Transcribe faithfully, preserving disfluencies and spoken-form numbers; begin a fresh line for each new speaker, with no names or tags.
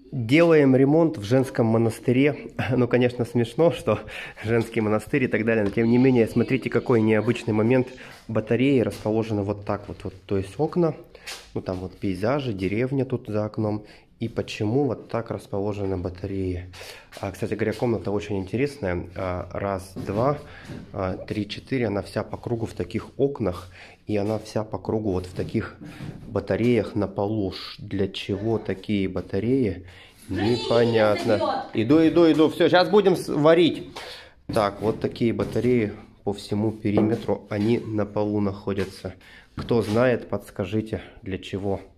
Делаем ремонт в женском монастыре. Ну, конечно, смешно, что женский монастырь и так далее, но тем не менее, смотрите, какой необычный момент. Батареи расположены вот так вот, вот, то есть окна, ну там вот пейзажи, деревня тут за окном. И почему вот так расположены батареи? А, кстати говоря, комната очень интересная. А, раз, два, а, три, четыре. Она вся по кругу в таких окнах. И она вся по кругу вот в таких батареях на полу. Для чего такие батареи? Непонятно. Иду, иду, иду. Все, сейчас будем варить. Так, вот такие батареи по всему периметру. Они на полу находятся. Кто знает, подскажите, для чего.